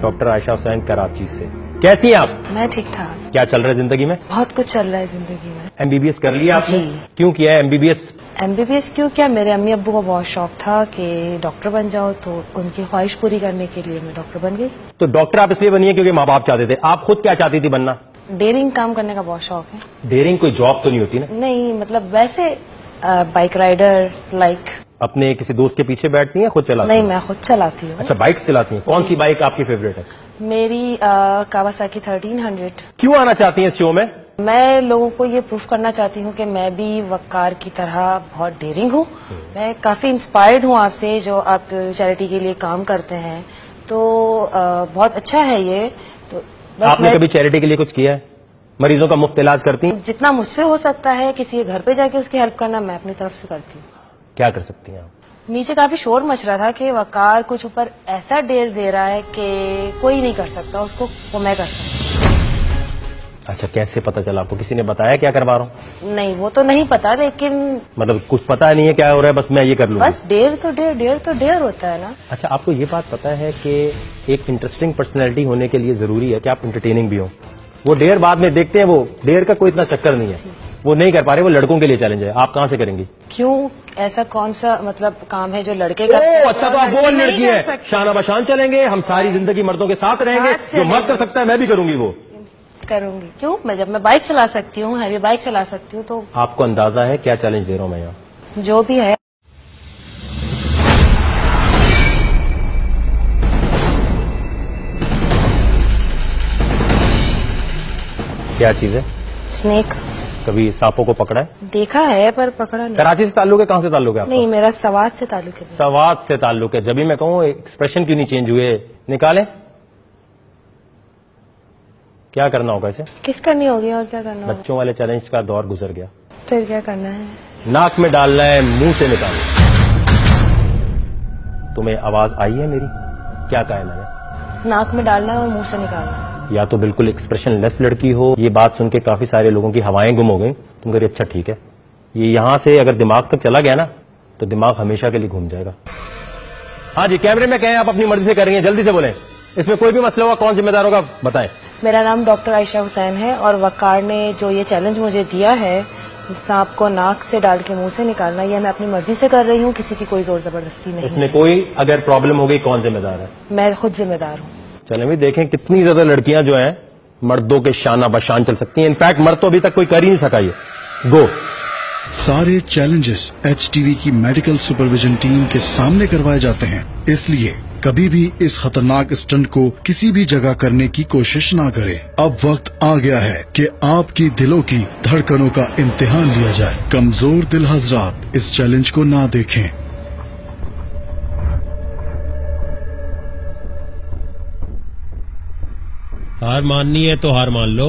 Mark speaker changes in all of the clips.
Speaker 1: Doctor Ayesha Hussain Karachi से। कैसी हैं आप?
Speaker 2: मैं ठीक ठाक।
Speaker 1: क्या चल रहा है जिंदगी में?
Speaker 2: बहुत कुछ चल रहा है जिंदगी में।
Speaker 1: एमबीबीएस कर लिया आपने?
Speaker 2: जी।
Speaker 1: क्यों किया है एमबीबीएस?
Speaker 2: एमबीबीएस क्यों किया? मेरे अम्मी अब्बू को बहुत शौक था कि डॉक्टर बन जाओ, तो उनकी ख्वाहिश पूरी करने के लिए मैं डॉक्टर बन गई।
Speaker 1: तो डॉक्टर आप इसलिए बनी है क्योंकि माँ बाप चाहते थे, आप खुद क्या चाहती थी बनना?
Speaker 2: डेयरिंग काम करने का बहुत शौक है।
Speaker 1: डेयरिंग कोई जॉब तो नहीं होती ना?
Speaker 2: नहीं, मतलब वैसे बाइक राइडर लाइक।
Speaker 1: अपने किसी दोस्त के पीछे बैठती हैं, खुद चलाती
Speaker 2: नहीं,
Speaker 1: हैं?
Speaker 2: मैं खुद चलाती हूँ।
Speaker 1: अच्छा, बाइक चलाती हैं। कौन सी बाइक आपकी फेवरेट है?
Speaker 2: मेरी कावासाकी 1300।
Speaker 1: क्यों आना चाहती हैं इस शो में?
Speaker 2: मैं लोगों को ये प्रूफ करना चाहती हूँ कि मैं भी वक्कार की तरह बहुत डेयरिंग हूँ। मैं काफी इंस्पायर्ड हूँ आपसे, जो आप चैरिटी के लिए काम करते हैं, तो बहुत अच्छा है ये। तो बस
Speaker 1: आपने कभी चैरिटी के लिए कुछ किया है? मरीजों का मुफ्त इलाज करती हैं?
Speaker 2: जितना मुझसे हो सकता है किसी के घर पे जाके उसकी हेल्प करना, मैं अपनी तरफ से करती हूँ।
Speaker 1: क्या कर सकती हैं आप?
Speaker 2: नीचे काफी शोर मच रहा था कि वकार कुछ ऊपर ऐसा डेर दे रहा है कि कोई नहीं कर सकता उसको, वो मैं कर सकती।
Speaker 1: अच्छा, कैसे पता चला आपको? किसी ने बताया क्या करवा रहा हूँ?
Speaker 2: नहीं, वो तो नहीं पता, लेकिन
Speaker 1: मतलब कुछ पता नहीं है क्या हो रहा है, बस मैं ये कर लूँ?
Speaker 2: बस डेर तो डेर होता है ना।
Speaker 1: अच्छा, आपको ये बात पता है कि एक इंटरेस्टिंग पर्सनैलिटी होने के लिए जरूरी है कि आप इंटरटेनिंग भी हो? वो डेर बाद में देखते हैं, वो डेर का कोई इतना चक्कर नहीं है, वो नहीं कर पा रहे, वो लड़कों के लिए चैलेंज है। आप कहाँ से करेंगी?
Speaker 2: क्यों? ऐसा कौन सा मतलब काम है जो लड़के कर सकते हैं?
Speaker 1: अच्छा, तो आप वो लड़की है, शाना बशान चलेंगे, हम सारी जिंदगी मर्दों के साथ रहेंगे, जो मर्द कर सकता है मैं भी करूंगी वो
Speaker 2: करूंगी। क्यों? जब मैं बाइक चला सकती हूँ, हैवी बाइक चला सकती हूँ, तो
Speaker 1: आपको अंदाजा है क्या चैलेंज दे रहा हूँ मैं यहाँ?
Speaker 2: जो भी है।
Speaker 1: क्या चीज है?
Speaker 2: स्नेक।
Speaker 1: कभी सांपों को पकड़ा है?
Speaker 2: देखा है पर पकड़ा नहीं।
Speaker 1: कराची से ताल्लुक है? कहाँ से ताल्लुक है आपका?
Speaker 2: नहीं, मेरा सवात से ताल्लुक है।
Speaker 1: सवात से ताल्लुक है। जब भी मैं कहूँ एक्सप्रेशन क्यों नहीं चेंज हुए? निकालें। क्या करना होगा इसे?
Speaker 2: किस करनी होगी और क्या करना होगा?
Speaker 1: बच्चों वाले चैलेंज का दौर गुजर गया।
Speaker 2: फिर क्या करना है?
Speaker 1: नाक में डालना है, मुंह से निकालना। तुम्हें आवाज आई है मेरी? क्या कहा है मैंने?
Speaker 2: नाक में डालना है और मुंह से निकालना है।
Speaker 1: या तो बिल्कुल एक्सप्रेशन लेस लड़की हो। ये बात सुन के काफी सारे लोगों की हवाएं गुम हो गई। तुम कह रही अच्छा ठीक है, ये यहां से अगर दिमाग तक चला गया ना तो दिमाग हमेशा के लिए घूम जाएगा। हाँ जी, कैमरे में कहें, आप अपनी मर्जी से कर रही हैं, जल्दी से बोलें। इसमें कोई भी मसला होगा, कौन जिम्मेदार होगा बताएं।
Speaker 2: मेरा नाम डॉक्टर आयशा हुसैन है और वकार ने जो ये चैलेंज मुझे दिया है, सांप को नाक से डाल के मुंह से निकालना, ये मैं अपनी मर्जी से कर रही हूँ, किसी की कोई जोर जबरदस्ती नहीं।
Speaker 1: इसमें कोई अगर प्रॉब्लम हो गई, कौन जिम्मेदार है?
Speaker 2: मैं खुद जिम्मेदार हूँ।
Speaker 1: चलें भी देखें कितनी ज्यादा लड़कियां जो हैं मर्दों के शाना बशान चल सकती हैं। इनफैक्ट मर्द तो अभी तक कोई कर ही नहीं सका। ये गो।
Speaker 3: सारे चैलेंजेस एचटीवी की मेडिकल सुपरविजन टीम के सामने करवाए जाते हैं, इसलिए कभी भी इस खतरनाक स्टंट को किसी भी जगह करने की कोशिश ना करें। अब वक्त आ गया है कि आपकी दिलों की धड़कनों का इम्तिहान लिया जाए। कमजोर दिल हजरात इस चैलेंज को ना देखें।
Speaker 4: हार माननी है तो हार मान लो।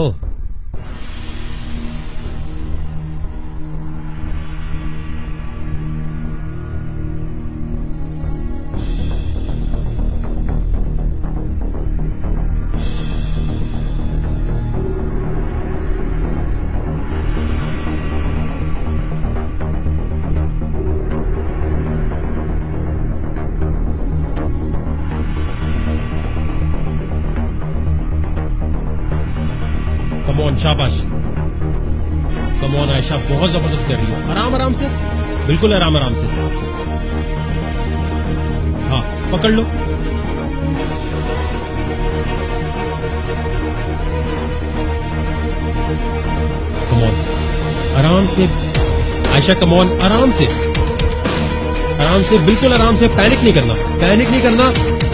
Speaker 4: कमॉन, शाबाश। कमॉन आयशा, बहुत जबरदस्त कर रही हो। आराम आराम से, बिल्कुल आराम आराम से। हाँ, पकड़ लो। कमॉन, आराम से आयशा, कमॉन, आराम से, आराम से, बिल्कुल आराम से। पैनिक नहीं करना, पैनिक नहीं करना।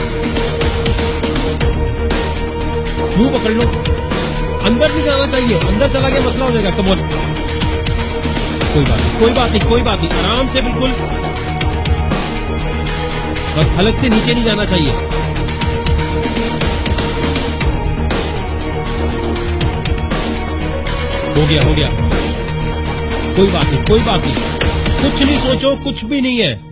Speaker 4: मुंह पकड़ लो। अंदर नहीं जाना चाहिए, अंदर चला गया मसला हो जाएगा। कमॉन, कोई बात नहीं, कोई बात नहीं, कोई बात नहीं। आराम से, बिल्कुल। बस हलक से नीचे नहीं जाना चाहिए। हो गया, हो गया। कोई बात नहीं, कोई बात नहीं। कुछ नहीं सोचो, कुछ भी नहीं है।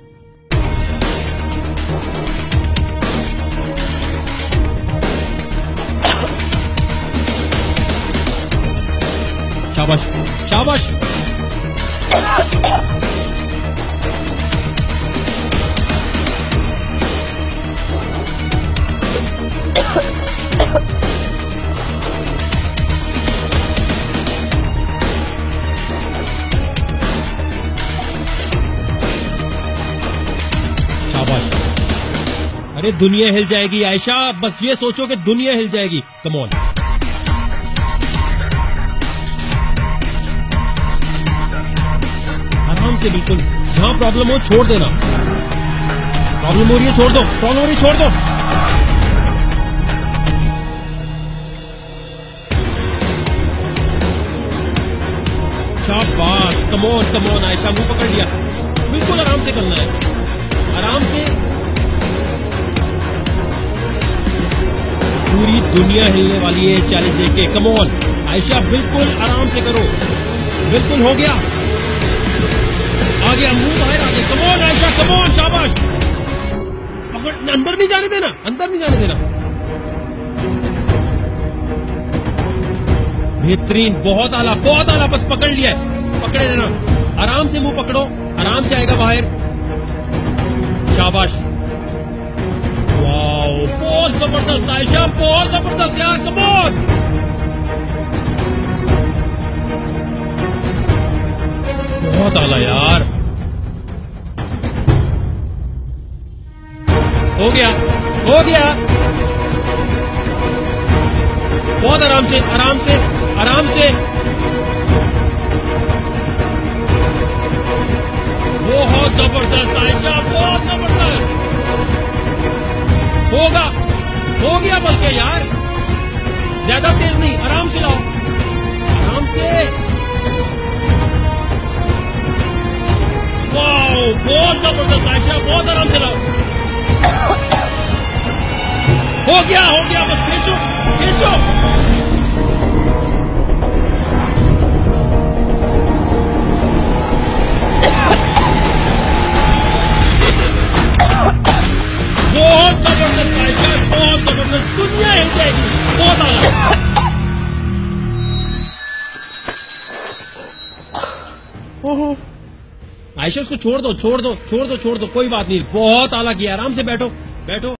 Speaker 4: शाबाश, शाबाश। अरे दुनिया हिल जाएगी आयशा, बस ये सोचो कि दुनिया हिल जाएगी। कम ऑन, आराम से, बिल्कुल जहां प्रॉब्लम हो छोड़ देना। प्रॉब्लम हो रही है छोड़ दो, प्रॉब्लम हो रही है छोड़ दो। शाबाश, कम ऑन आयशा, मुंह पकड़ लिया। बिल्कुल आराम से करना है, आराम से। पूरी दुनिया हिलने वाली है चैलेंज देख के। कम ऑन आयशा, बिल्कुल आराम से करो। बिल्कुल हो गया, आ गया, मुंह बाहर आ गया। Come on Ayesha, come on, शाबाश। पकड़, अंदर नहीं जाने देना, अंदर नहीं जाने देना। बेहतरीन, बहुत आला, बस पकड़ लिया है, पकड़े रहना। आराम से मुंह पकड़ो, आराम से आएगा बाहर। शाबाश, वाओ, बहुत जबरदस्त आयशा, बहुत जबरदस्त यार। कम ऑन, बहुत आला यार। हो गया, हो गया। बहुत आराम से, आराम से, आराम से। बहुत जबरदस्त आयशा, बहुत जबरदस्त। होगा, हो गया बल्कि यार, ज्यादा तेज नहीं, आराम से लाओ, आराम से। वाओ, बहुत जबरदस्त आयशा, बहुत आराम से लाओ। हो गया, बस खींचो, खींचो। बहुत जबरदस्त आयशा, बहुत जबरदस्त, दुनिया हिल जाएगी, बहुत आला। आयशा उसको छोड़ दो, छोड़ दो, छोड़ दो, छोड़ दो, कोई बात नहीं, बहुत आला किया। आराम से बैठो, बैठो।